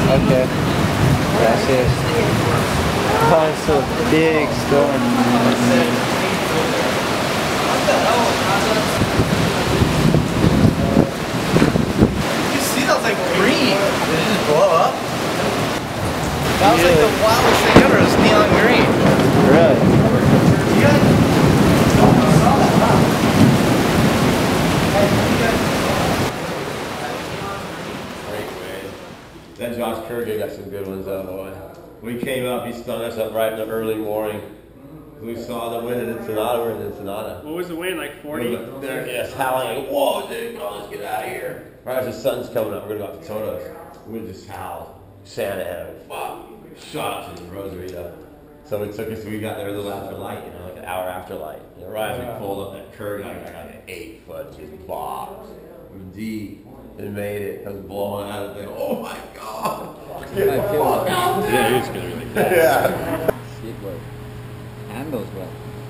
Okay. Gracias. Oh, it's a big storm. You see that was like green. Did it just blow up? That was like the wildest thing ever. It was neon green. Really? You guys saw that, huh? Great wave. That Josh Kurgan got some good ones out of the way. We came up, he stung us up right in the early morning. We saw the wind in Ensenada, we're in Ensenada. What was the wind, like 40? They're yes, howling, like, whoa, dude, come on, let's get out of here. Right as the sun's coming up, we're gonna go out to Tonos. We just howled. Santa had a fuck, shot us in Rosarito. So it took us, we got there a little after light, you know, like an hour after light. You know, right as we pulled up that curve, I got like an 8-foot just box. It was deep. It made it. It was blowing out of there. Oh my god. Yeah, it's gonna really bad. Yeah. Seat work. Handles well.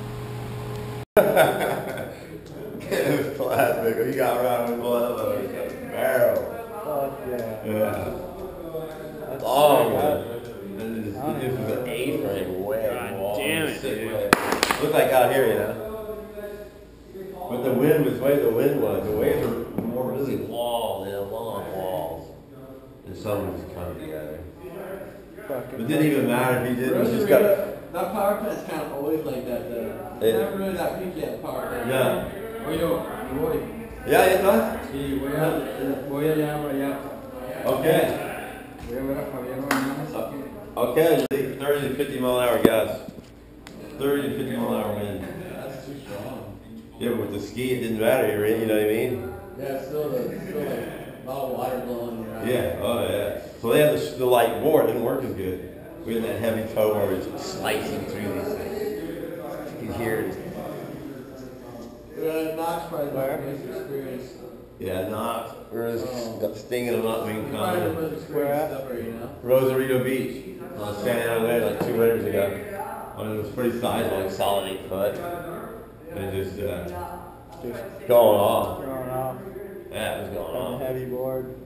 It was plastic. You got around with blood. It was a barrel. Fuck yeah. Yeah. That's Oh, sick. man. This was an A-frame wet God wall. damn it, Sick dude. way. Looked like out here, you know. But the wind was the way the wind was. The waves were more really long, you know, long walls. And some was just coming together. It didn't even matter if he did. It was just got. That power plant's kind of always like that, though. It's never really that peaky at the power plant. Yeah. Oye, voy. Yeah, yeah, no? Sí, voy allá para allá. Okay. Voy a ver a Javier mañana. Okay, 30 to 50 mile an hour gusts. 30 to 50 mile an hour wind. That's too strong. Yeah, but with the ski, it didn't matter, you know what I mean? Yeah, it's still like a lot of water blowing in your eyes. Yeah, oh yeah. So they had the light board, it didn't work as good. We had that heavy toe where it was slicing through these things. You could hear it. Knox probably the most experience. Yeah, not. We were just got stinging them up being Probably the common. most experienced ever, you know? Rosarito Beach. I was standing out there like 2 winters ago. And it was pretty sizable, like solid 8 foot. And just going off. Going off. Yeah, it was going On off. the heavy board.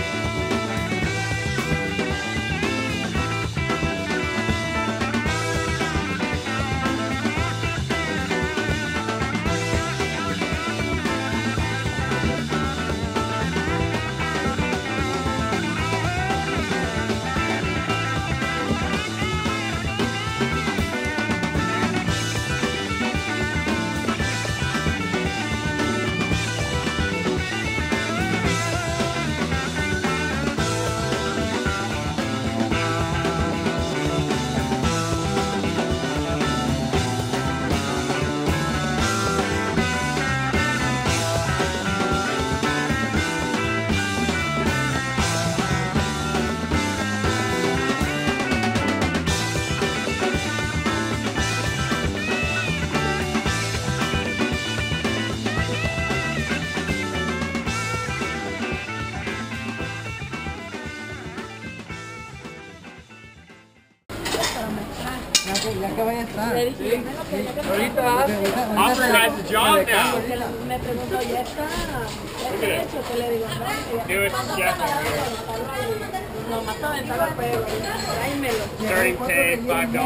Ya que vaya a estar. Offer has a job now. Me preguntó, ¿ya está hecho? ¿Qué le digo? Do it, Jeff. Nomás para aventar la prueba. Tráemelo. Starting pay $5 an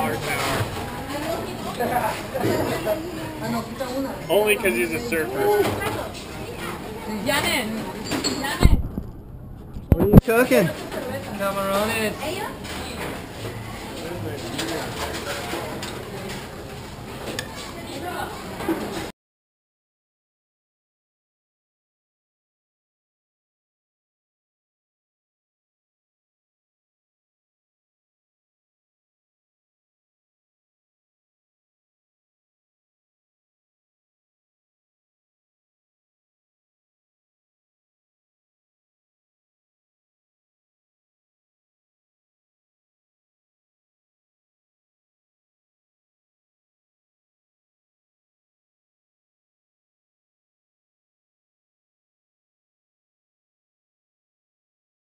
hour. Only because he's a surfer. Janet. Janet. What are you cooking? Camarones.